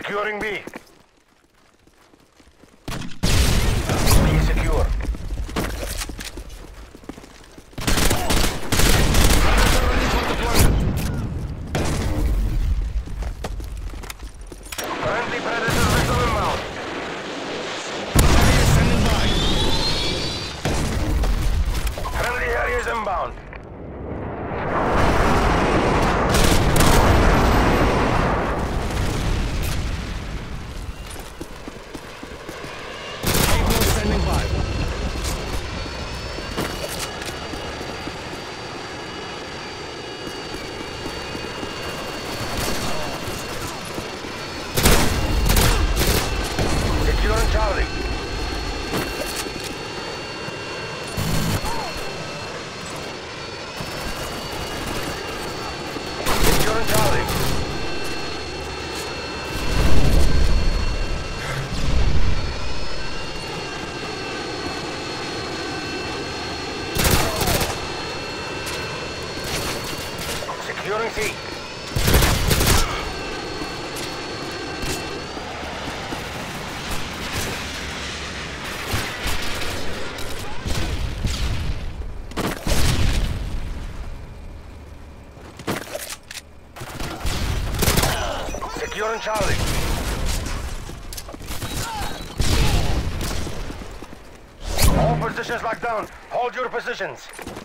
Securing B. B secure. Friendly Predator vessel inbound. Standing by. Friendly Harriers inbound. Cable standing by. Securing Charlie. Securing Charlie. Securing C. Securing Charlie. All positions locked down. Hold your positions.